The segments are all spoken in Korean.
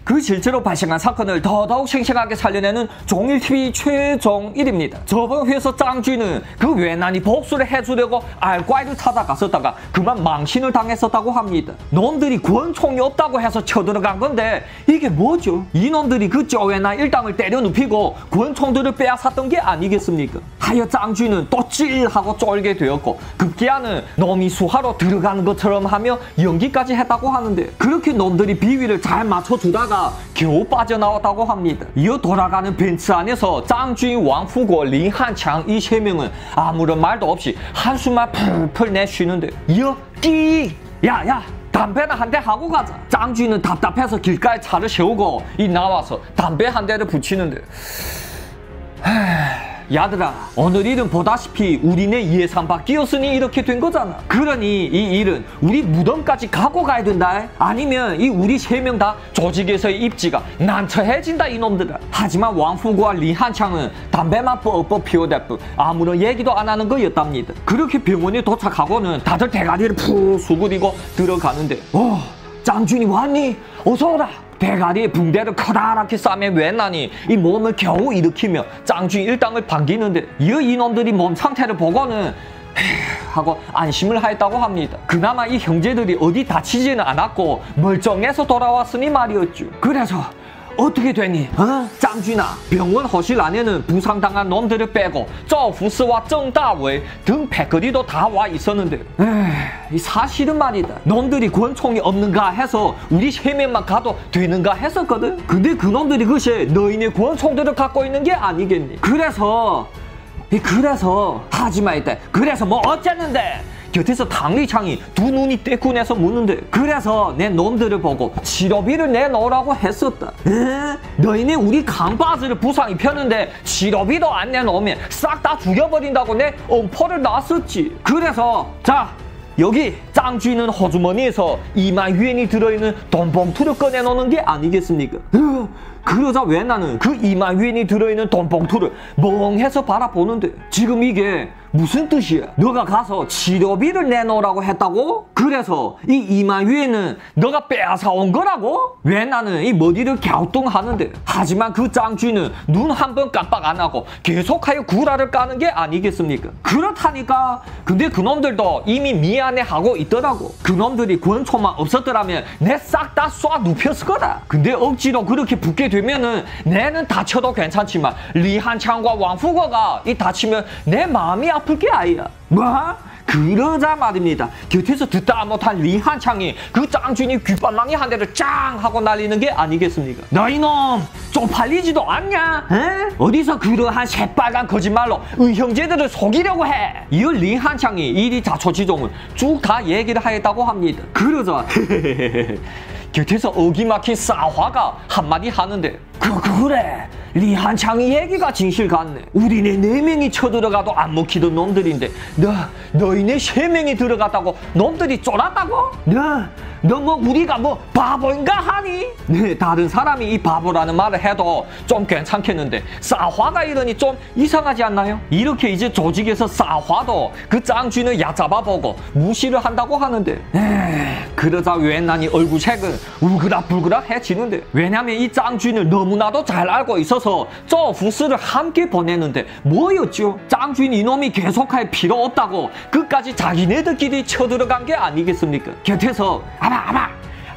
그 실제로 발생한 사건을 더더욱 생생하게 살려내는 종일TV 최종일입니다. 저번 회에서 짱쥐는 그 외난이 복수를 해주려고 알과이를 찾아갔었다가 그만 망신을 당했었다고 합니다. 놈들이 권총이 없다고 해서 쳐들어간 건데 이게 뭐죠? 이놈들이 그 쪼외나 일당을 때려 눕히고 권총들을 빼앗았던 게 아니겠습니까? 하여 짱쥐는 또 찔하고 쫄게 되었고 급기야는 놈이 수하로 들어가는 것처럼 하며 연기까지 했다고 하는데 그렇게 놈들이 비위를 잘 맞춰주다가 겨우 빠져나왔다고 합니다. 이어 돌아가는 벤츠 안에서 짱쥐, 왕후고, 린한창 이 세 명은 아무런 말도 없이 한숨만 풀풀 내쉬는데 이어 끼! 야야! 담배나 한 대 하고 가자. 짱쥐는 답답해서 길가에 차를 세우고 이 나와서 담배 한 대를 붙이는데 야들아, 오늘 일은 보다시피 우리네 예상 밖이었으니 이렇게 된 거잖아. 그러니 이 일은 우리 무덤까지 갖고 가야 된다. 아니면 이 우리 세 명 다 조직에서의 입지가 난처해진다 이놈들아. 하지만 왕후구와 리한창은 담배만 뻑뻑 피워댈 뿐 아무런 얘기도 안 하는 거였답니다. 그렇게 병원에 도착하고는 다들 대가리를 푹 수그리고 들어가는데 짱준이 왔니? 어서 오라. 대가리에 붕대를 커다랗게 싸맨 외난이 이 몸을 겨우 일으키며 짱쥐 일당을 반기는데 이어 이놈들이 몸 상태를 보고는 하고 안심을 하였다고 합니다. 그나마 이 형제들이 어디 다치지는 않았고 멀쩡해서 돌아왔으니 말이었죠. 그래서 어떻게 되니? 짱쥐나 병원 허실 안에는 부상당한 놈들을 빼고 저후스와 정다웨이 등 패거리도 다 와 있었는데 사실은 말이다. 놈들이 권총이 없는가 해서 우리 세 명만 가도 되는가 했었거든. 근데 그놈들이 그새 너희네 권총들을 갖고 있는 게 아니겠니? 그래서 하지마 이때 그래서 뭐 어쨌는데? 곁에서 당리창이 두 눈이 떼kun해서 묻는데 그래서 내 놈들을 보고 치료비를 내놓으라고 했었다. 너희네 우리 강바지를 부상 입혔는데 치료비도 안 내놓으면 싹 다 죽여버린다고 내 엄포를 놨었지. 그래서 자 여기 짱쥐는 호주머니에서 2만 위엔이 들어있는 돈 봉투를 꺼내놓는 게 아니겠습니까? 그러자 왜 나는 그 2만 위엔이 들어있는 돈 봉투를 멍해서 바라보는데 지금 이게 무슨 뜻이야? 너가 가서 치료비를 내놓으라고 했다고? 그래서 이 2만 위엔은 너가 빼앗아 온 거라고? 왜 나는 이 머리를 갸우뚱하는데 하지만 그 짱쥐는 눈 한 번 깜빡 안 하고 계속하여 구라를 까는 게 아니겠습니까? 그렇다니까. 근데 그놈들도 이미 미안해하고 있더라고. 그놈들이 권총만 없었더라면 내 싹 다 쏴 눕혔을 거다. 근데 억지로 그렇게 붙게 되면은 내는 다쳐도 괜찮지만 리한창과 왕후거가 이 다치면 내 마음이 아플 게 아니야. 뭐? 그러자 말입니다. 곁에서 듣다 못한 리한창이 그 짱쥐니 귓바람이 한 대를 짱 하고 날리는 게 아니겠습니까? 너 이놈 쪽팔리지도 않냐? 에? 어디서 그러한 새빨간 거짓말로 형제들을 속이려고 해? 이어 리한창이 이리 자초지종을 쭉 다 얘기를 하였다고 합니다. 그러자 곁에서 어기막힌 싸화가 한마디 하는데 그래 리한창이 얘기가 진실 같네. 우리네 4명이 쳐들어가도 안 먹히던 놈들인데 너희네 3명이 들어갔다고 놈들이 쫄았다고? 너 뭐 우리가 뭐 바보인가 하니? 네, 다른 사람이 이 바보라는 말을 해도 좀 괜찮겠는데 싸화가 이러니 좀 이상하지 않나요? 이렇게 이제 조직에서 싸화도 그 짱쥐는 얕잡아보고 무시를 한다고 하는데 그러자 외난이 얼굴색은 울그락불그락해지는데 왜냐면 이 짱쥐는 너무나도 잘 알고 있어서 저 후스를 함께 보내는데 뭐였죠? 짱쥐는 이놈이 계속할 필요 없다고 끝까지 자기네들끼리 쳐들어간 게 아니겠습니까? 곁에서 아바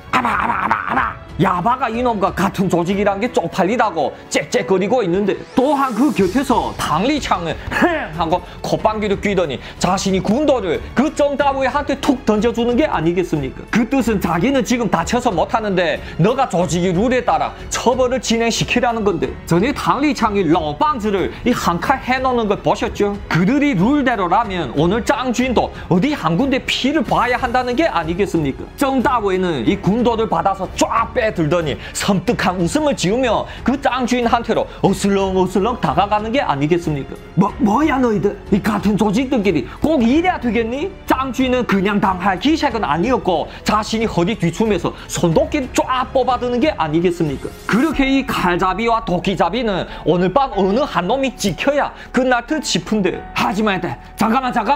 야바가 이놈과 같은 조직이란 게 쪽팔리다고 짹짹거리고 있는데 또한 그 곁에서 당리창은 하고 콧방귀를 뀌더니 자신이 군도를 그 정다부에한테 툭 던져주는 게 아니겠습니까? 그 뜻은 자기는 지금 다쳐서 못하는데 너가 조직의 룰에 따라 처벌을 진행시키라는 건데 전에 당리창이 러방즈를 이 한 칼 해놓는 걸 보셨죠? 그들이 룰대로라면 오늘 짱쥐인도 어디 한 군데 피를 봐야 한다는 게 아니겠습니까? 정다부에는 이 군도를 받아서 쫙 빼들더니 섬뜩한 웃음을 지으며 그 짱쥐인한테로 어슬렁어슬렁 다가가는 게 아니겠습니까? 뭐야 너희들? 이 같은 조직들끼리 꼭 이래야 되겠니? 짱쥐는 그냥 당할 기색은 아니었고 자신이 허리 뒤춤에서 손도끼를 쫙 뽑아드는 게 아니겠습니까? 그렇게 이 칼잡이와 도끼잡이는 오늘 밤 어느 한 놈이 찍혀야 끝날 듯 싶은데 하지만 잠깐만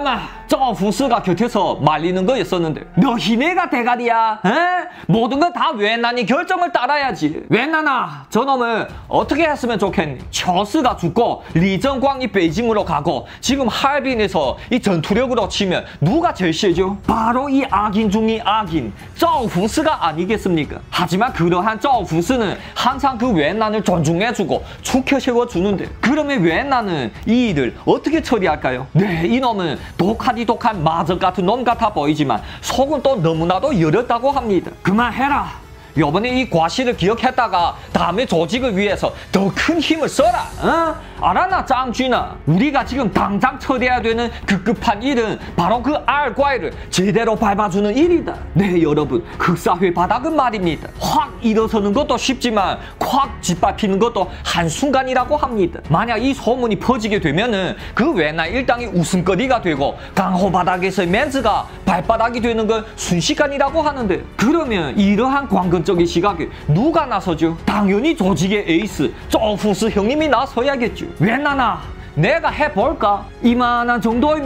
赵福스가 곁에서 말리는 거였었는데 너희네가 대가리야. 에? 모든 건 다 웬난이 결정을 따라야지. 웬난아, 저놈을 어떻게 했으면 좋겠니? 처스가 죽고 리정광이 베이징으로 가고 지금 하얼빈에서 이 전투력으로 치면 누가 제일 세죠? 바로 이 악인 중의 악인赵福스가 아니겠습니까? 하지만 그러한赵福스는 항상 그 웬난을 존중해주고 축혀 세워주는데 그러면 웬난은 이 일을 어떻게 처리할까요? 네, 이놈은 독한 마적 같은 놈 같아 보이지만 속은 또 너무나도 여렸다고 합니다. 그만해라. 요번에 이 과실을 기억했다가 다음에 조직을 위해서 더 큰 힘을 써라. 어? 알았나 짱쥐나? 우리가 지금 당장 처리해야 되는 급급한 일은 바로 그 알과이를 제대로 밟아주는 일이다. 네, 여러분, 흑사회 바닥은 말입니다. 확 일어서는 것도 쉽지만 확 짓밟히는 것도 한순간이라고 합니다. 만약 이 소문이 퍼지게 되면은 그 웬날 일당이 웃음거리가 되고 강호 바닥에서의 멘즈가 발바닥이 되는 건 순식간이라고 하는데 그러면 이러한 관건적인 시각에 누가 나서죠? 당연히 조직의 에이스赵福스형님이 나서야겠죠. 웬나나 내가 해볼까? 이만한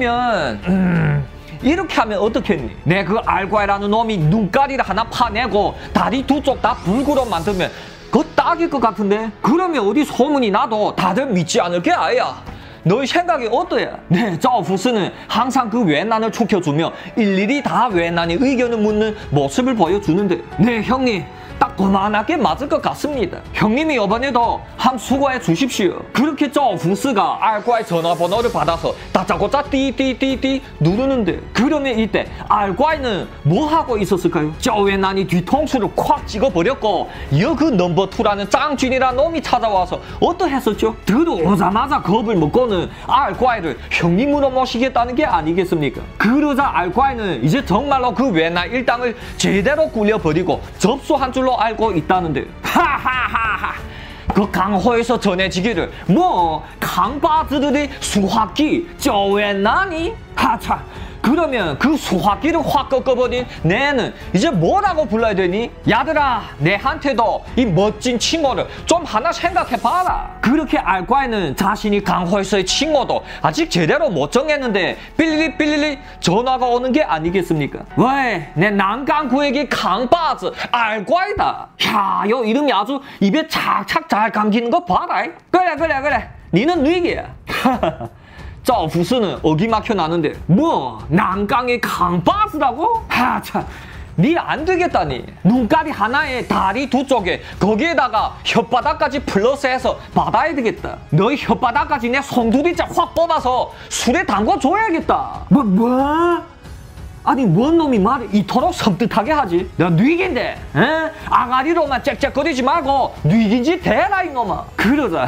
정도이면 이렇게 하면 어떻겠니? 내 그 알과이라는 놈이 눈가리를 하나 파내고 다리 두 쪽 다 불구로 만들면 그거 딱일 것 같은데? 그러면 어디 소문이 나도 다들 믿지 않을 게 아야. 너의 생각이 어떠야? 네,赵福스는 항상 그 웬난을 축혀주며 일일이 다 웬난의 의견을 묻는 모습을 보여주는데 네, 형님 딱 그만하게 맞을 것 같습니다. 형님이 이번에도 함 수고해 주십시오. 그렇게赵福스가 알과의 전화번호를 받아서 다짜고짜 띠띠띠띠 누르는데 그러면 이때 알과이는 뭐 하고 있었을까요? 웬난이 뒤통수를 콱 찍어버렸고 그 넘버 2라는 짱쥐이라는 놈이 찾아와서 어떠했었죠? 들어오자마자 겁을 먹고는 알과이를 형님으로 모시겠다는 게 아니겠습니까? 그러자 알과이는 이제 정말로 그 웬난 일당을 제대로 굴려버리고 접수한 줄로 알고 있다는데 하하하하 그 강호에서 전해지기를 뭐 강바즈들의 수화기 웬난이 하차 그러면 그 수화기를 확 꺾어버린 내는 이제 뭐라고 불러야 되니? 야들아, 내한테도 이 멋진 칭호를 좀 하나 생각해봐라. 그렇게 알과이는 자신이 강호에서의 칭호도 아직 제대로 못 정했는데 삐리리 전화가 오는 게 아니겠습니까? 왜? 내 난강구에게 강바즈 알과이다. 야, 요 이름이 아주 입에 착착 잘 감기는 거 봐라. 그래. 니는 뉘기야.赵福스는 어기막혀 나는데 뭐 난강의 강바스라고? 하참 니 안 되겠다니. 눈가리 하나에 다리 두 쪽에 거기에다가 혓바닥까지 플러스해서 받아야 되겠다. 너희 혓바닥까지 내 송두리째 확 뽑아서 술에 담궈줘야겠다. 뭐? 아니 뭔 놈이 말을 이토록 섬뜩하게 하지? 너 뉘긴데 아가리로만 짹짹거리지 말고 뉘긴지 대라 이놈아. 그러자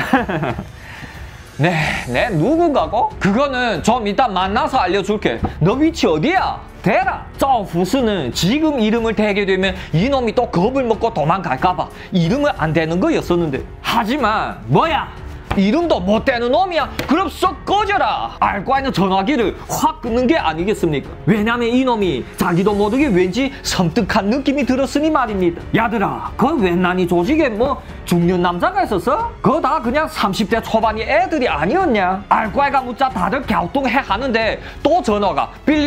네, 누구가고? 그거는 좀 이따 만나서 알려줄게. 너 위치 어디야? 대라.赵福스는 지금 이름을 대게 되면 이놈이 또 겁을 먹고 도망갈까봐 이름을 안 대는 거였었는데 하지만 뭐야? 이름도 못 대는 놈이야. 그럼 썩 꺼져라. 알과이는 전화기를 확 끊는 게 아니겠습니까? 왜냐면 이놈이 자기도 모르게 왠지 섬뜩한 느낌이 들었으니 말입니다. 야들아, 그 웬난이 조직에 뭐 중년 남자가 있었어? 그거 다 그냥 30대 초반이 애들이 아니었냐? 알과이가 묻자 다들 갸우뚱해 하는데 또 전화가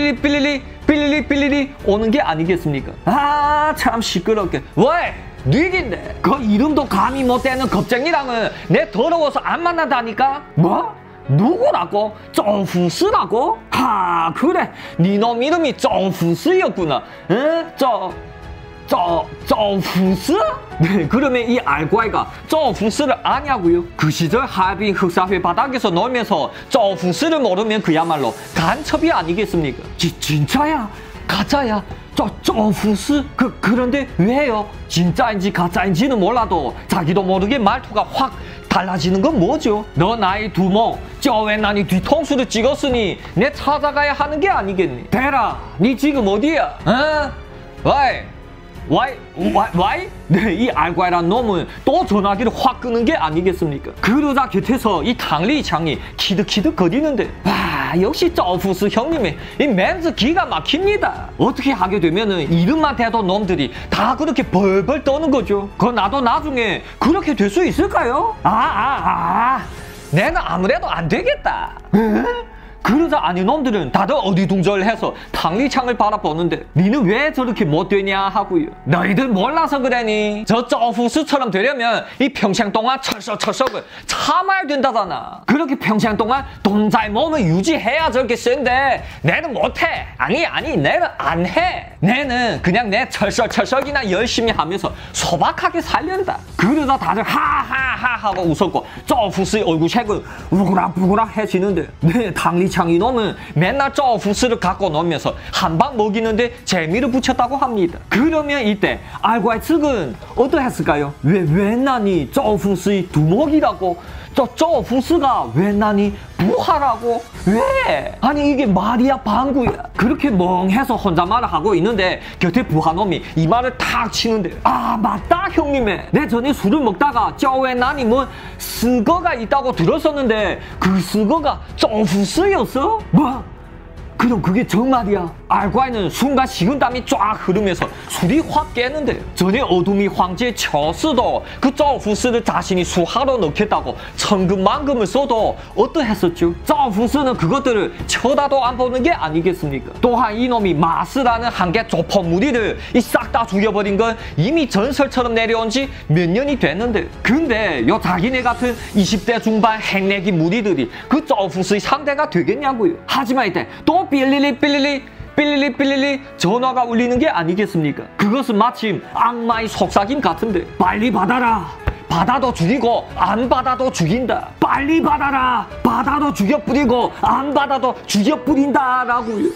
삐리리 오는 게 아니겠습니까? 아, 참 시끄럽게. 왜? 뉘긴데 그 이름도 감히 못 대는 겁쟁이랑은 내 더러워서 안 만난다니까. 뭐? 누구라고?赵福스라고? 하, 그래, 니놈 이름이赵福스였구나. 응?赵福스? 네, 그러면 이 알과이가赵福스를 아냐고요? 그 시절 하얼빈 흑사회 바닥에서 놀면서赵福스를 모르면 그야말로 간첩이 아니겠습니까? 진짜야? 가짜야?赵福스? 그런데 왜요? 진짜인지 가짜인지는 몰라도 자기도 모르게 말투가 확 달라지는 건 뭐죠? 너 나이 두모 웬난이 뒤통수를 찍었으니 내 찾아가야 하는 게 아니겠니? 대라, 니 지금 어디야? 와이? 네, 이 알과이란 놈은 또 전화기를 확 끄는 게 아니겠습니까? 그러다 곁에서 이 당리창이 키득키득 거리는데 와, 역시赵福스 형님의 이 멘트 기가 막힙니다. 어떻게 하게 되면은 이름만 대도 놈들이 다 그렇게 벌벌 떠는 거죠. 그건 나도 나중에 그렇게 될 수 있을까요? 내는 아무래도 안 되겠다. 그러자 아닌 놈들은 다들 어리둥절해서 당리창을 바라보는데 니는 왜 저렇게 못되냐 하고요. 너희들 몰라서 그래니? 저 쪼후스처럼 되려면 이 평생 동안 철석철석을 참아야 된다잖아. 그렇게 평생 동안 동자의 몸을 유지해야 저렇게 센데 내는 못해. 아니 내는 안 해. 내는 그냥 내 철석철석이나 열심히 하면서 소박하게 살련다. 그러다 다들 하하하 하고 웃었고 쪼후스의 얼굴색은 우그락부그락해지는데 내 당리창 이놈은 맨날 쪼후스를 갖고 놀면서 한 방 먹이는데 재미를 붙였다고 합니다. 그러면 이때 알과의 측은 어떠했을까요? 왜 나니 쪼후스의 두목이라고? 쪼후스가 왜 나니 부하라고? 왜? 아니 이게 말이야 방구야. 그렇게 멍해서 혼잣말을 하고 있는데 곁에 부하놈이 이 말을 탁 치는데 아 맞다 형님의 내 전에 술을 먹다가 쪼왜 나니 뭐 스거가 있다고 들었었는데 그 스거가 쪼후스였어? 뭐? 그럼 그게 정말이야? 알과이는 순간 식은땀이 쫙 흐르면서 술이 확 깨는데 전에 어둠이 황제 처스도 그 쪼후스를 자신이 수하로 넣겠다고 천금만금을 써도 어떠했었죠? 쪼후스는 그것들을 쳐다도 안 보는 게 아니겠습니까? 또한 이놈이 마스라는 한 개 조폭 무리를 싹 다 죽여버린 건 이미 전설처럼 내려온 지 몇 년이 됐는데 근데 요 자기네 같은 20대 중반 핵내기 무리들이 그 쪼후스의 상대가 되겠냐고요. 하지만 이때 또 삐리리 전화가 울리는 게 아니겠습니까? 그것은 마침 악마의 속삭임 같은데 빨리 받아라. 받아도 죽이고 안 받아도 죽인다. 빨리 받아라. 받아도 죽여뿌리고 안 받아도 죽여뿌린다라고요.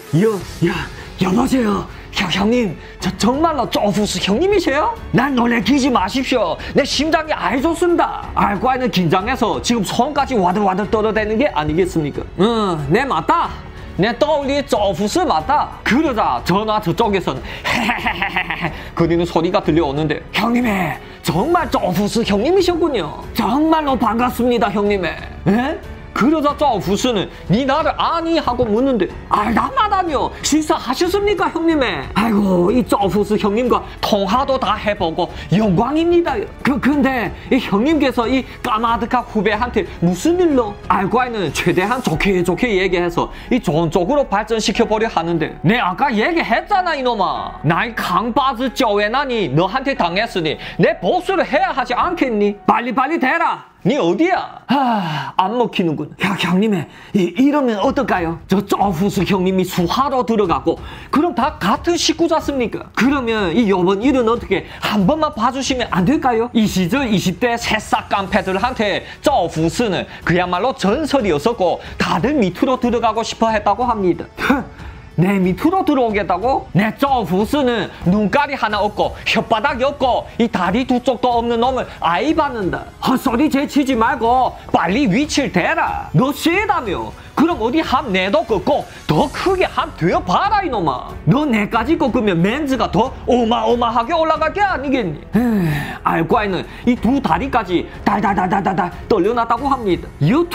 여보세요. 형님, 저 정말로 쪼후스 형님이세요? 난 놀래키지 마십시오. 내 심장이 아예 좋습니다. 알과는 긴장해서 지금 손까지 와들와들 떨어대는 게 아니겠습니까? 네 맞다. 내 떠올리 쪼후스 맞다. 그러자 전화 저쪽에서는 헤헤헤헤헤 그리는 소리가 들려오는데 형님의 정말 쪼후스 형님이셨군요. 정말로 반갑습니다 형님의. 에? 그러자 쪼후스는 니 나를 아니 하고 묻는데 알다마다뇨 실사하셨습니까 형님의. 아이고 이 쪼후스 형님과 통화도 다 해보고 영광입니다. 근데 이 형님께서 이 까마득한 후배한테 무슨 일로? 알과이는 최대한 좋게 얘기해서 이 좋은 쪽으로 발전시켜보려 하는데 내 아까 얘기했잖아 이놈아. 나이 강바즈 쪼웨나니 너한테 당했으니 내 복수를 해야 하지 않겠니? 빨리 대라. 니 어디야? 안 먹히는군. 형님의 이러면 어떨까요? 저 쪼후스 형님이 수하로 들어갔고 그럼 다 같은 식구잖습니까? 그러면 이 요번 일은 어떻게 한 번만 봐주시면 안 될까요? 이 시절 20대 새싹 깡패들한테 쪼후스는 그야말로 전설이었었고 다들 밑으로 들어가고 싶어 했다고 합니다. 내 밑으로 들어오겠다고? 내 쪼후스는 눈깔이 하나 없고 혓바닥이 없고 이 다리 두 쪽도 없는 놈을 아이 받는다. 헛소리 제치지 말고 빨리 위치를 대라. 너 세다며. 그럼 어디 함 내도 꺾고 더 크게 함 되어봐라 이놈아. 너 내까지 꺾으면 멘즈가 더 어마어마하게 올라갈 게 아니겠니? 알과이는 이 두 다리까지 달달달달달 떨려놨다고 합니다. 유투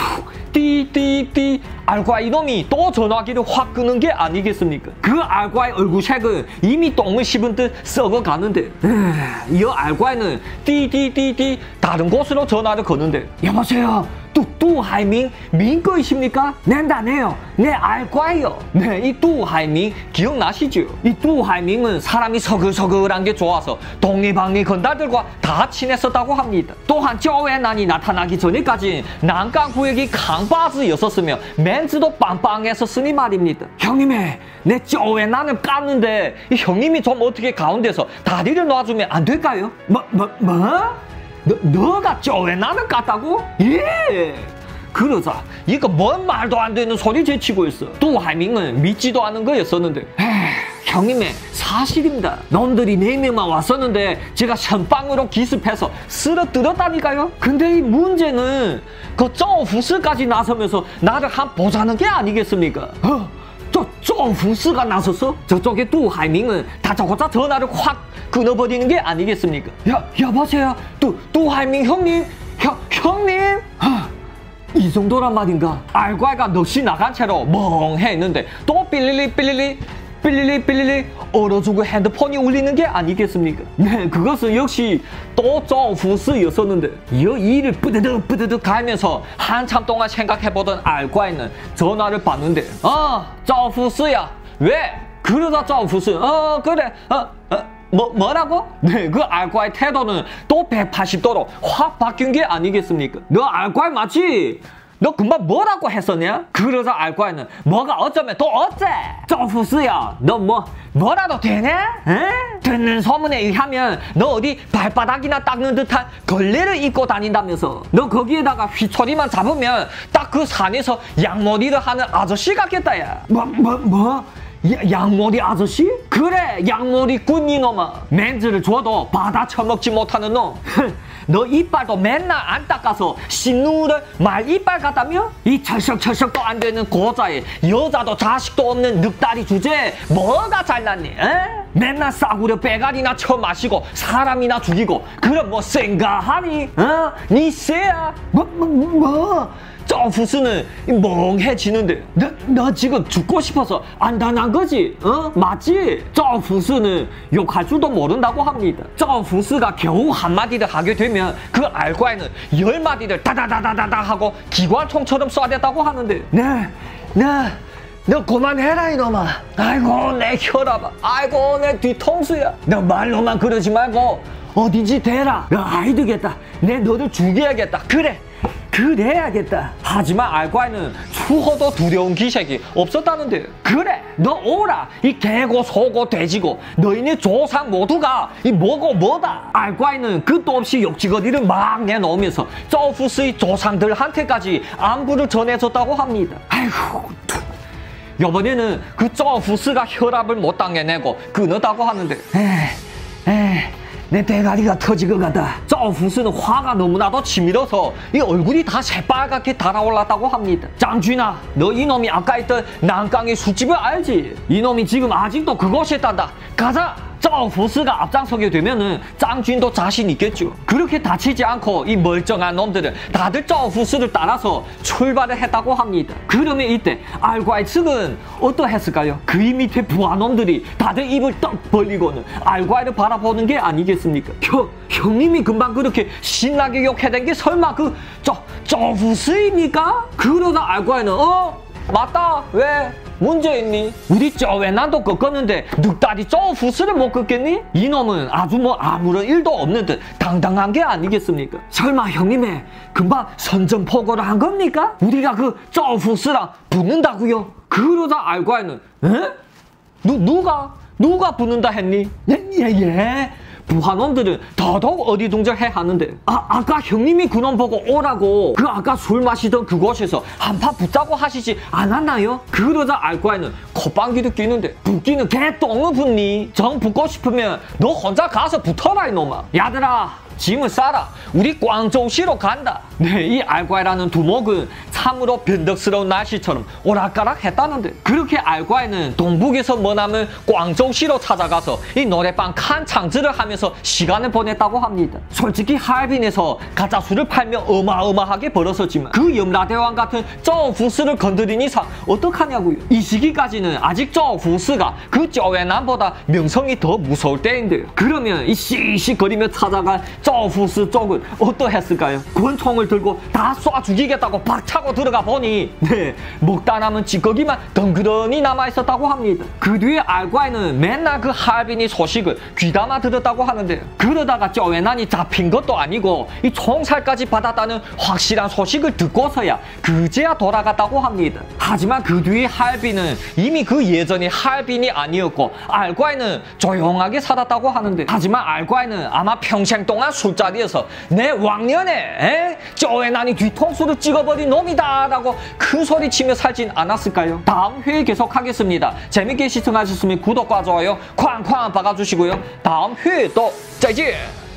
띠띠띠 알과 이놈이 또 전화기를 확 끄는 게 아니겠습니까? 그 알과의 얼굴색은 이미 똥을 씹은 듯 썩어가는데 이 알과이는 띠띠띠띠 다른 곳으로 전화를 거는데 여보세요. 뚜하이밍 민거이십니까? 낸다네요. 네 알과예요. 네, 이 뚜하이밍 기억나시죠? 이 뚜하이밍은 사람이 서글서글한 게 좋아서 독리방리 건달들과 다 친했었다고 합니다. 또한 쪼웨난이 나타나기 전에까지 난강구역이 강바즈였었으며 멘즈도 빵빵했었으니 말입니다. 형님의 내 쪼웨난을 깠는데 이 형님이 좀 어떻게 가운데서 다리를 놔주면 안 될까요? 뭐? 너가 쪼웨난을 깠다고? 예! 그러자 이거 뭔 말도 안 되는 소리 제치고 있어. 뚜하이밍은 믿지도 않은 거였었는데 형님의 사실입니다. 놈들이 4명만 왔었는데 제가 선빵으로 기습해서 쓰러뜨렸다니까요. 근데 이 문제는 그 쪼후스까지 나서면서 나를 한 보자는 게 아니겠습니까? 쪼후스가 나섰어? 저쪽에 뚜하이밍은 다짜고짜 전화를 확 끊어버리는 게 아니겠습니까? 여보세요? 뚜하이밍 형님? 형님? 이 정도란 말인가? 알과이가 넋이 나간 채로 멍해 있는데 또 삐리리 삐리리 삐리리 얼어주고 핸드폰이 울리는 게 아니겠습니까? 네, 그것은 역시 또 정후스였었는데 이 일을 뿌드득 뿌드득 가면서 한참 동안 생각해보던 알과이는 전화를 받는데 정후스야 왜? 그러다 정후스 그래 뭐라고? 네, 그 알과의 태도는 또 180도로 확 바뀐 게 아니겠습니까? 너 알과이 맞지? 너 금방 뭐라고 했었냐? 그러자 알과이는 뭐가 어쩌면 또 어째? 정후스야 너 뭐라도 되네? 에? 듣는 소문에 의하면 너 어디 발바닥이나 닦는 듯한 걸레를 입고 다닌다면서 너 거기에다가 휘초리만 잡으면 딱 그 산에서 양머리를 하는 아저씨 같겠다 야 양머리 아저씨? 그래 양머리꾼 이놈아 멘즈를 줘도 받아 처먹지 못하는 놈 너 이빨도 맨날 안 닦아서 신누를 말 이빨 같다며? 이 철썩철썩도 안 되는 고자에 여자도 자식도 없는 늑다리 주제에 뭐가 잘났니? 에? 맨날 싸구려 빼가리나 쳐마시고 사람이나 죽이고 그럼 뭐 생가하니? 니 쎄야? 정후스는 멍해지는데 너 지금 죽고 싶어서 안단한 거지? 맞지? 정후스는 욕할 줄도 모른다고 합니다. 정후스가 겨우 한마디를 하게 되면 그 알과이는 10마디를 다다다다다다 하고 기관총처럼 쏴댔다고 하는데 너 그만해라 이놈아. 아이고 내 혈압아. 아이고 내 뒤통수야. 너 말로만 그러지 말고 어딘지 대라. 아이 되겠다. 내 너를 죽여야겠다. 그래야겠다. 하지만 알과이는 추호도 두려운 기색이 없었다는데 그래 너 오라 이 개고 소고 돼지고 너희네 조상 모두가 이 뭐고 뭐다. 알과이는 끝도 없이 욕지거리를 막 내놓으면서 정후스의 조상들한테까지 안부를 전해줬다고 합니다. 아이고 이번에는 그 정후스가 혈압을 못 당겨내고 끊었다고 하는데 내 대가리가 터질 것 같다. 정후스는 화가 너무나도 치밀어서 이 얼굴이 다 새빨갛게 달아올랐다고 합니다. 짱쥐나 너 이놈이 아까 있던 난강의 술집을 알지? 이놈이 지금 아직도 그곳에 있단다. 가자. 정후스가 앞장서게 되면은 짱쥐도 자신 있겠죠. 그렇게 다치지 않고 이 멀쩡한 놈들은 다들 정후스를 따라서 출발을 했다고 합니다. 그러면 이때 알과이 측은 어떠했을까요? 그이 밑에 부하놈들이 다들 입을 떡 벌리고는 알과이를 바라보는 게 아니겠습니까? 형님이 금방 그렇게 신나게 욕해댄 게 설마 정후스입니까? 그러다 알과이는 맞다 왜? 문제 있니? 우리 쪼웨난도 꺾었는데 늑다리 정후스를 못 꺾겠니? 이놈은 아주 아무런 일도 없는 듯 당당한 게 아니겠습니까? 설마 형님의 금방 선전포고를 한 겁니까? 우리가 그 정후스랑 붙는다고요? 그러자 알과이는 누가 붙는다 했니? 예. 부하놈들은 더더욱 어리둥절해 하는데 아까 형님이 그놈 보고 오라고 그 아까 술 마시던 그곳에서 한판 붙자고 하시지 않았나요? 그러자 알과이는 콧방귀도 끼는데 붙기는 개똥을 붙니? 정 붙고 싶으면 너 혼자 가서 붙어라 이놈아. 야들아 짐을 싸라. 우리 광저우시로 간다. 네, 이 알과이라는 두목은 참으로 변덕스러운 날씨처럼 오락가락 했다는데 그렇게 알과이는 동북에서 머나먼 광저우시로 찾아가서 이 노래방 칸창즈를 하면서 시간을 보냈다고 합니다. 솔직히 하얼빈에서 가짜 술을 팔며 어마어마하게 벌었었지만 그 염라대왕 같은 정후스를 건드린 이상 어떡하냐고요. 이 시기까지는 아직 정후스가 그 쪼웨난보다 명성이 더 무서울 때인데요. 그러면 이 씩씩거리며 찾아간 정후스 쪽은 어떠했을까요? 권총을 들고 다 쏴 죽이겠다고 박차고 들어가 보니 먹다 남은 찌꺼기만 덩그러니 남아있었다고 합니다. 그 뒤에 알과이는 맨날 그 하얼빈이 소식을 귀담아 들었다고 하는데 그러다가 쪼웨난이 잡힌 것도 아니고 이 총살까지 받았다는 확실한 소식을 듣고서야 그제야 돌아갔다고 합니다. 하지만 그 뒤에 하얼빈은 이미 그 예전의 하얼빈이 아니었고 알과이는 조용하게 살았다고 하는데 하지만 알과이는 아마 평생 동안 술자리에서 내 왕년에 쪼웨난이 뒤통수를 찍어버린 놈이다 라고 큰 소리치며 살진 않았을까요? 다음 회에 계속하겠습니다. 재밌게 시청하셨으면 구독과 좋아요 쾅쾅 박아주시고요. 다음 회에 또 짜잔!